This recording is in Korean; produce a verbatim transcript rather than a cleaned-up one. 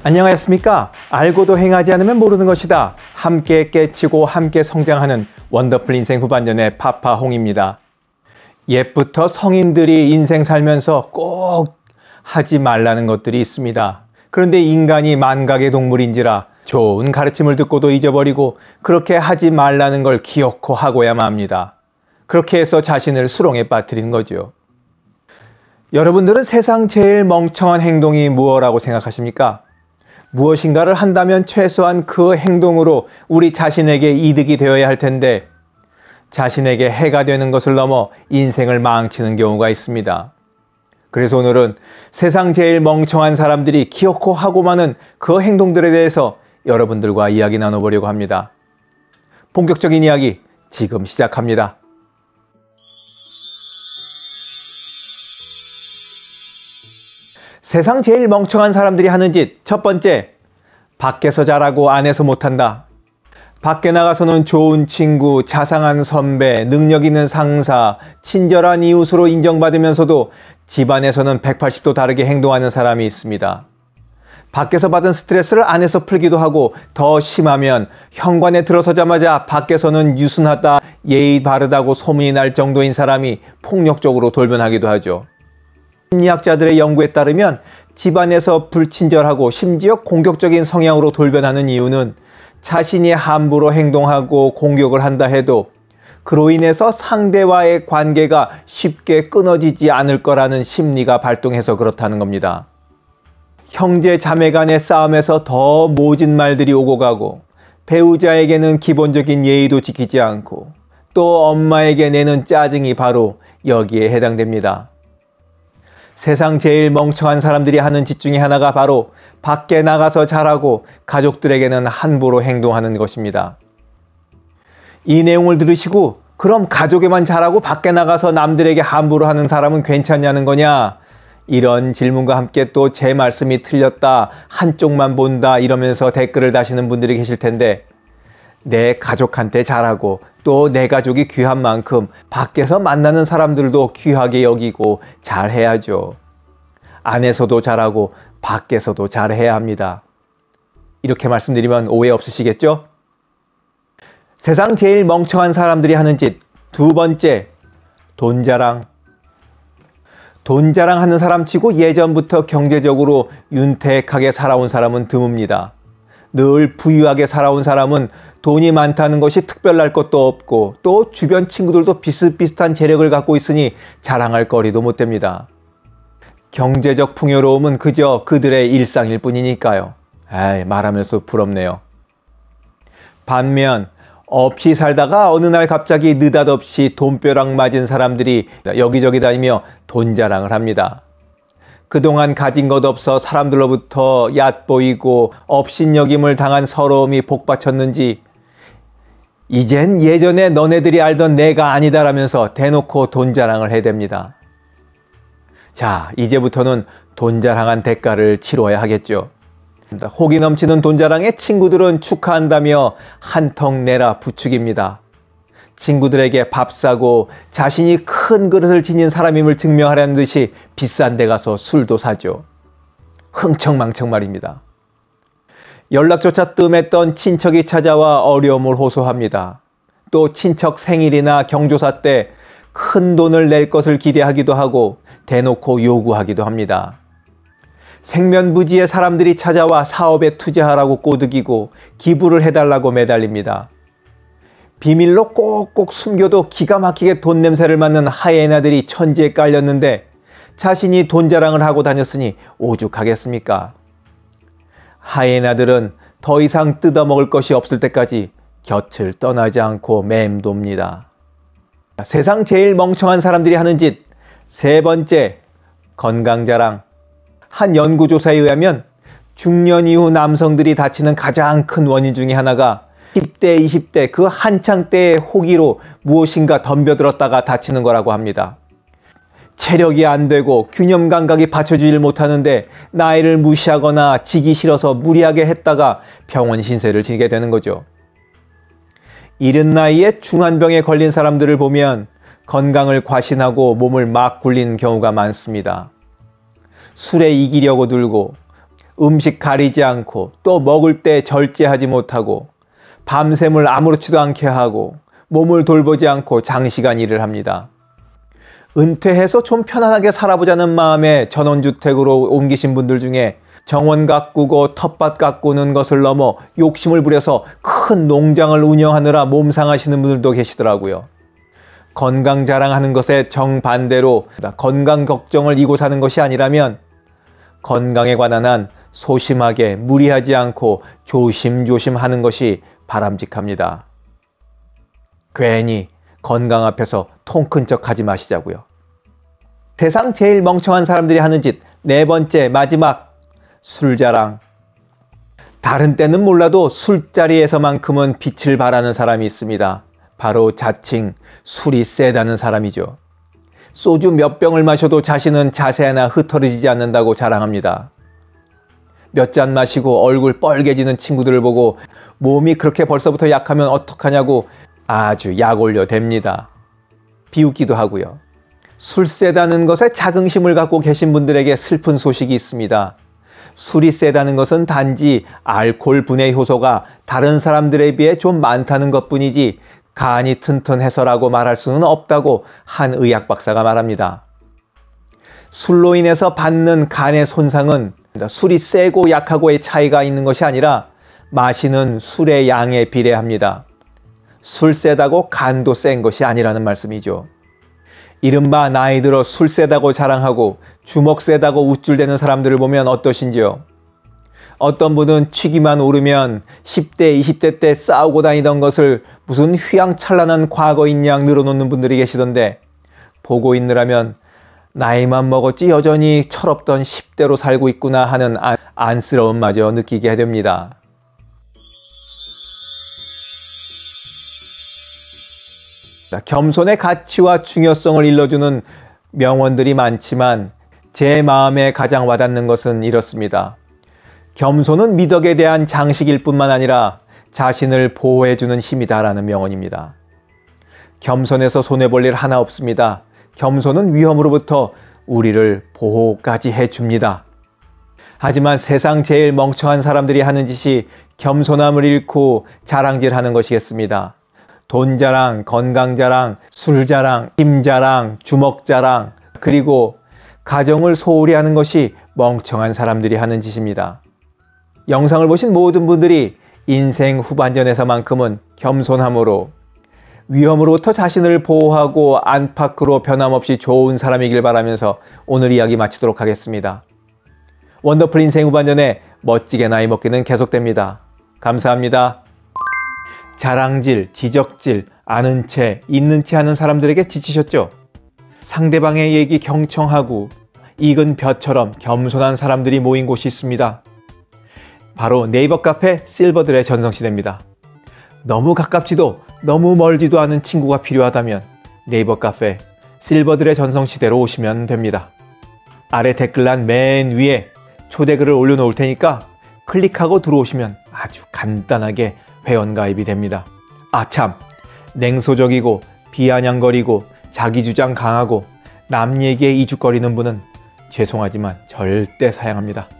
안녕하셨습니까? 알고도 행하지 않으면 모르는 것이다. 함께 깨치고 함께 성장하는 원더풀 인생 후반전의 파파홍입니다. 옛부터 성인들이 인생 살면서 꼭 하지 말라는 것들이 있습니다. 그런데 인간이 만각의 동물인지라 좋은 가르침을 듣고도 잊어버리고 그렇게 하지 말라는 걸 기어코 하고야만 합니다. 그렇게 해서 자신을 수렁에 빠뜨리는 거죠. 여러분들은 세상 제일 멍청한 행동이 무엇이라고 생각하십니까? 무엇인가를 한다면 최소한 그 행동으로 우리 자신에게 이득이 되어야 할 텐데 자신에게 해가 되는 것을 넘어 인생을 망치는 경우가 있습니다. 그래서 오늘은 세상 제일 멍청한 사람들이 기어코 하고 마는 그 행동들에 대해서 여러분들과 이야기 나눠보려고 합니다. 본격적인 이야기 지금 시작합니다. 세상 제일 멍청한 사람들이 하는 짓 첫 번째, 밖에서 잘하고 안에서 못한다. 밖에 나가서는 좋은 친구, 자상한 선배, 능력 있는 상사, 친절한 이웃으로 인정받으면서도 집안에서는 백팔십 도 다르게 행동하는 사람이 있습니다. 밖에서 받은 스트레스를 안에서 풀기도 하고 더 심하면 현관에 들어서자마자 밖에서는 유순하다, 예의 바르다고 소문이 날 정도인 사람이 폭력적으로 돌변하기도 하죠. 심리학자들의 연구에 따르면 집안에서 불친절하고 심지어 공격적인 성향으로 돌변하는 이유는 자신이 함부로 행동하고 공격을 한다 해도 그로 인해서 상대와의 관계가 쉽게 끊어지지 않을 거라는 심리가 발동해서 그렇다는 겁니다. 형제 자매 간의 싸움에서 더 모진 말들이 오고 가고 배우자에게는 기본적인 예의도 지키지 않고 또 엄마에게 내는 짜증이 바로 여기에 해당됩니다. 세상 제일 멍청한 사람들이 하는 짓 중에 하나가 바로 밖에 나가서 잘하고 가족들에게는 함부로 행동하는 것입니다. 이 내용을 들으시고 그럼 가족에만 잘하고 밖에 나가서 남들에게 함부로 하는 사람은 괜찮냐는 거냐? 이런 질문과 함께 또 제 말씀이 틀렸다, 한쪽만 본다 이러면서 댓글을 다시는 분들이 계실 텐데 내 가족한테 잘하고 또 내 가족이 귀한 만큼 밖에서 만나는 사람들도 귀하게 여기고 잘해야죠. 안에서도 잘하고 밖에서도 잘해야 합니다. 이렇게 말씀드리면 오해 없으시겠죠? 세상 제일 멍청한 사람들이 하는 짓 두 번째, 돈 자랑. 돈 자랑하는 사람 치고 예전부터 경제적으로 윤택하게 살아온 사람은 드뭅니다. 늘 부유하게 살아온 사람은 돈이 많다는 것이 특별할 것도 없고 또 주변 친구들도 비슷비슷한 재력을 갖고 있으니 자랑할 거리도 못 됩니다. 경제적 풍요로움은 그저 그들의 일상일 뿐이니까요. 에이, 말하면서 부럽네요. 반면 없이 살다가 어느 날 갑자기 느닷없이 돈벼락 맞은 사람들이 여기저기 다니며 돈 자랑을 합니다. 그동안 가진 것 없어 사람들로부터 얕보이고 업신여김을 당한 서러움이 복받쳤는지 이젠 예전에 너네들이 알던 내가 아니다라면서 대놓고 돈 자랑을 해댑니다. 자, 이제부터는 돈 자랑한 대가를 치러야 하겠죠. 호기 넘치는 돈 자랑에 친구들은 축하한다며 한턱 내라 부축입니다. 친구들에게 밥 사고 자신이 큰 그릇을 지닌 사람임을 증명하려는 듯이 비싼 데 가서 술도 사죠. 흥청망청 말입니다. 연락조차 뜸했던 친척이 찾아와 어려움을 호소합니다. 또 친척 생일이나 경조사 때 큰 돈을 낼 것을 기대하기도 하고 대놓고 요구하기도 합니다. 생면부지의 사람들이 찾아와 사업에 투자하라고 꼬드기고 기부를 해달라고 매달립니다. 비밀로 꼭꼭 숨겨도 기가 막히게 돈 냄새를 맡는 하이에나들이 천지에 깔렸는데 자신이 돈 자랑을 하고 다녔으니 오죽하겠습니까? 하이에나들은 더 이상 뜯어먹을 것이 없을 때까지 곁을 떠나지 않고 맴돕니다. 세상 제일 멍청한 사람들이 하는 짓 세 번째, 건강 자랑. 한 연구조사에 의하면 중년 이후 남성들이 다치는 가장 큰 원인 중에 하나가 십 대, 이십 대 그 한창 때의 호기로 무엇인가 덤벼들었다가 다치는 거라고 합니다. 체력이 안 되고 균형 감각이 받쳐주질 못하는데 나이를 무시하거나 지기 싫어서 무리하게 했다가 병원 신세를 지게 되는 거죠. 이른 나이에 중환병에 걸린 사람들을 보면 건강을 과신하고 몸을 막 굴린 경우가 많습니다. 술에 이기려고 들고 음식 가리지 않고 또 먹을 때 절제하지 못하고 밤샘을 아무렇지도 않게 하고 몸을 돌보지 않고 장시간 일을 합니다. 은퇴해서 좀 편안하게 살아보자는 마음에 전원주택으로 옮기신 분들 중에 정원 가꾸고 텃밭 가꾸는 것을 넘어 욕심을 부려서 큰 농장을 운영하느라 몸 상하시는 분들도 계시더라고요. 건강 자랑하는 것에 정반대로 건강 걱정을 이고 사는 것이 아니라면 건강에 관한 한 소심하게 무리하지 않고 조심조심 하는 것이 바람직합니다. 괜히 건강 앞에서 통 큰 척 하지 마시자고요. 세상 제일 멍청한 사람들이 하는 짓 네 번째 마지막 술자랑. 다른 때는 몰라도 술자리에서만큼은 빛을 발하는 사람이 있습니다. 바로 자칭 술이 세다는 사람이죠. 소주 몇 병을 마셔도 자신은 자세 하나 흐트러지지 않는다고 자랑합니다. 몇 잔 마시고 얼굴 뻘개지는 친구들을 보고 몸이 그렇게 벌써부터 약하면 어떡하냐고 아주 약 올려 댑니다. 비웃기도 하고요. 술 세다는 것에 자긍심을 갖고 계신 분들에게 슬픈 소식이 있습니다. 술이 세다는 것은 단지 알코올 분해 효소가 다른 사람들에 비해 좀 많다는 것뿐이지 간이 튼튼해서라고 말할 수는 없다고 한 의학 박사가 말합니다. 술로 인해서 받는 간의 손상은 술이 세고 약하고의 차이가 있는 것이 아니라 마시는 술의 양에 비례합니다. 술 세다고 간도 센 것이 아니라는 말씀이죠. 이른바 나이 들어 술 세다고 자랑하고 주먹 세다고 우쭐대는 사람들을 보면 어떠신지요? 어떤 분은 취기만 오르면 십 대, 이십 대 때 싸우고 다니던 것을 무슨 휘황찬란한 과거인 양 늘어놓는 분들이 계시던데 보고 있느라면 나이만 먹었지 여전히 철없던 십 대로 살고 있구나 하는 안, 안쓰러움마저 느끼게 됩니다. 겸손의 가치와 중요성을 일러주는 명언들이 많지만 제 마음에 가장 와닿는 것은 이렇습니다. 겸손은 미덕에 대한 장식일 뿐만 아니라 자신을 보호해주는 힘이다라는 명언입니다. 겸손해서 손해볼 일 하나 없습니다. 겸손은 위험으로부터 우리를 보호까지 해줍니다. 하지만 세상 제일 멍청한 사람들이 하는 짓이 겸손함을 잃고 자랑질하는 것이겠습니다. 돈 자랑, 건강 자랑, 술 자랑, 힘 자랑, 주먹 자랑, 그리고 가정을 소홀히 하는 것이 멍청한 사람들이 하는 짓입니다. 영상을 보신 모든 분들이 인생 후반전에서만큼은 겸손함으로 위험으로부터 자신을 보호하고 안팎으로 변함없이 좋은 사람이길 바라면서 오늘 이야기 마치도록 하겠습니다. 원더풀 인생 후반전에 멋지게 나이 먹기는 계속됩니다. 감사합니다. 자랑질, 지적질, 아는 채, 있는 채 하는 사람들에게 지치셨죠? 상대방의 얘기 경청하고 익은 벼처럼 겸손한 사람들이 모인 곳이 있습니다. 바로 네이버 카페 실버들의 전성시대입니다. 너무 가깝지도 너무 멀지도 않은 친구가 필요하다면 네이버 카페 실버들의 전성시대로 오시면 됩니다. 아래 댓글란 맨 위에 초대글을 올려놓을 테니까 클릭하고 들어오시면 아주 간단하게 회원가입이 됩니다. 아 참, 냉소적이고 비아냥거리고 자기주장 강하고 남 얘기에 이죽거리는 분은 죄송하지만 절대 사양합니다.